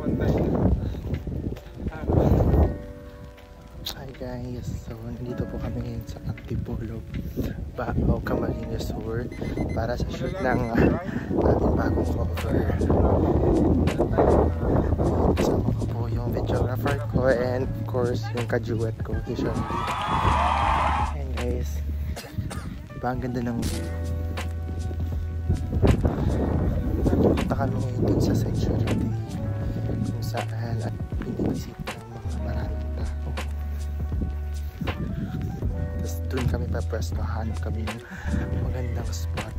Hi guys, so nandito po kami ngayon sa Antipolo, Baaw, Camarines Sur para sa shoot ng ating bagong cover. Kasama ko po yung videographer ko and of course yung ka-duet ko, si Sean. And guys, diba ang ganda ng view? Punta kami ngayon dun sa Century kung saan at pinivisit ng mga maraming tao. Tapos dun kami papwestohan kami ng magandang spot.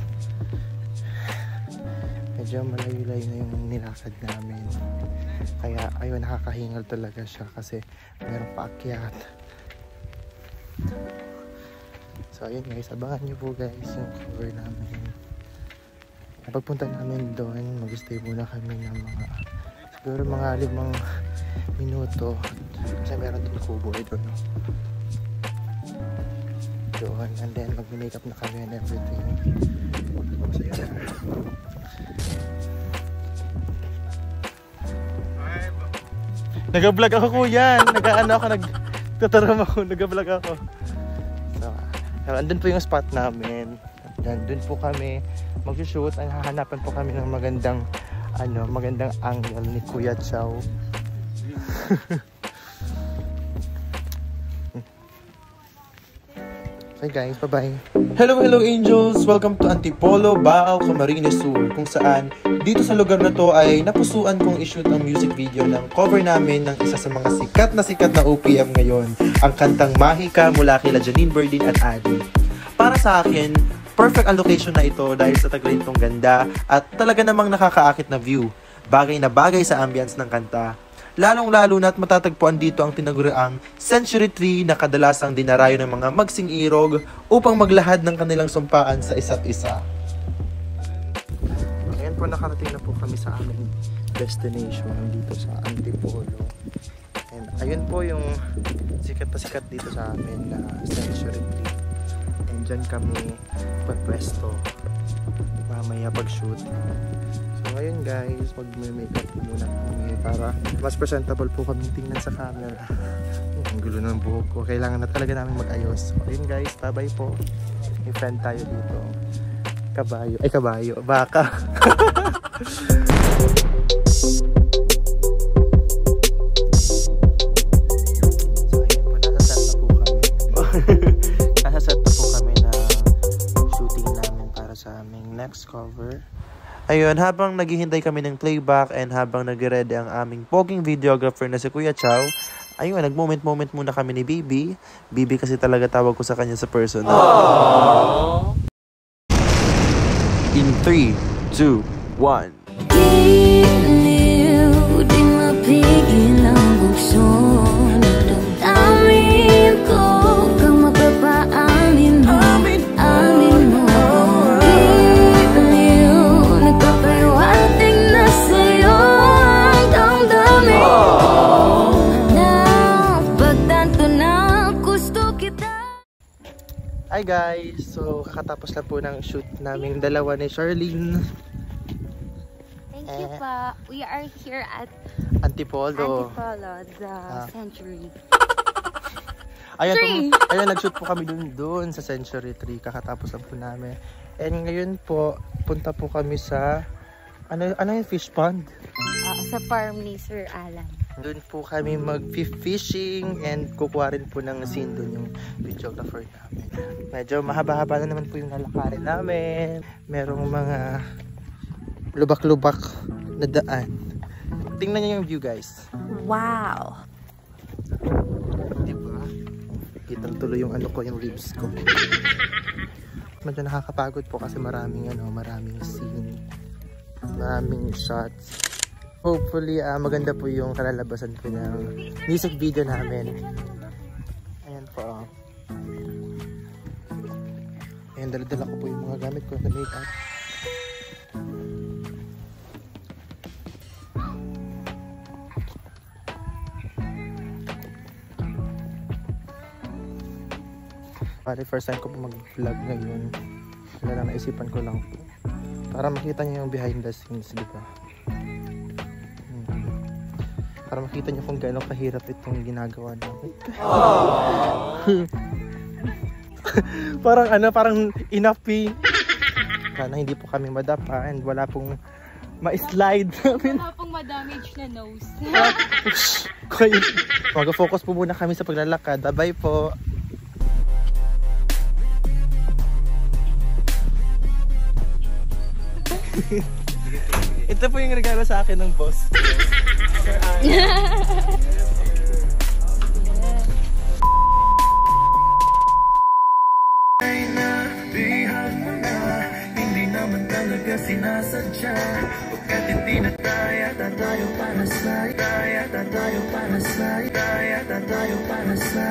Medyo malayo-layo na yung nilakad namin, kaya ayun, nakakahingal talaga siya kasi mayroong paakyat. So ayun guys, abangan nyo po guys yung cover namin. Pagpunta namin doon, mag-stay muna kami ng siguro mga 5 minuto kasi meron din kubo doon. Doon, and then mag-makeup na kami and everything. So yun. Nag-vlog ako kuya, nagtatarama ako, nag-vlog ako. So, andun po yung spot namin. Doon po kami mag-shoot. Hahanapan po kami ng magandang angle ni Kuya Chow. Okay guys, bye-bye. Hello angels! Welcome to Antipolo, Baaw, Camarines Sur, kung saan dito sa lugar na to ay napusuan kong i-shoot ang music video ng cover namin ng isa sa mga sikat na OPM ngayon, ang kantang Mahika mula kila Janine Berdin at Adi. Para sa akin, perfect ang location na ito dahil sa taglaytong ganda at talaga namang nakakaakit na view. Bagay na bagay sa ambience ng kanta. Lalong-lalo na't matatagpuan dito ang tinaguriang Century Tree na kadalasang dinarayo ng mga magsing irog upang maglahad ng kanilang sumpaan sa isa't isa. Ngayon po nakarating na po kami sa aming destination dito sa Antipolo. And ayun po yung sikat na sikat dito sa amin na Century Tree. And dyan kami pagpwesto mamaya pag-shoot. So ngayon guys, mag-makeup muna kami para mas presentable po kami tingnan sa camera. Ang gulo ng buhok ko, kailangan na talaga namin mag-ayos. So ayun guys, bye-bye po. May friend tayo dito. Kabayo, baka. So ayun po, nasa set na po kami. Nasa set na po kami na shooting namin para sa aming next cover. Ayun, habang naghihintay kami ng playback and habang nag-ready ang aming poging videographer na si Kuya Chow, ayun, nag-moment muna kami ni Bibi. Bibi kasi talaga tawag ko sa kanya sa personal. Aww. In 3, 2, 1. Di mapigil ang bukso ng damdamin ko kang mapapaamin mo. Hi guys! So kakatapos na po ng shoot naming dalawa ni Charlene. Thank you pa. We are here at Antipolo, the Century. Ayun, nag-shoot po kami doon sa Century Tree. Kakatapos na po namin. And ngayon po, punta po kami sa ano yung fish pond? Sa farm ni Sir Alan. Doon po kami mag-fishing and kukuha rin po ng scene doon yung videographer namin. Medyo mahaba-haba na naman po yung lalakarin namin. Merong mga lubak-lubak na daan. Tingnan niyo yung view guys. Wow! Diba? Kitang tuloy yung yung ribs ko. Medyo nakakapagod po kasi maraming scene. Maraming shots. Hopefully, maganda po yung kalalabasan po ng music video namin. Ayan po. Ayan, dala-dala ko po yung mga gamit ko na makeup. Pari first time ko po mag-vlog ngayon. Kaya lang naisipan ko lang po. Para makita niyo yung behind the scenes, di ba? para makita nyo kung gaano kahirap itong ginagawa namin. Parang inapi. Sana hindi po kami madapa and wala pong ma-slide namin. Wala pong ma-damage na nose. Mag-focus po muna kami sa paglalakad. Bye po. Ito po yung regalo sa akin ng boss. Hindi naman talaga sinasadya. Pagkat hindi na tayo para sa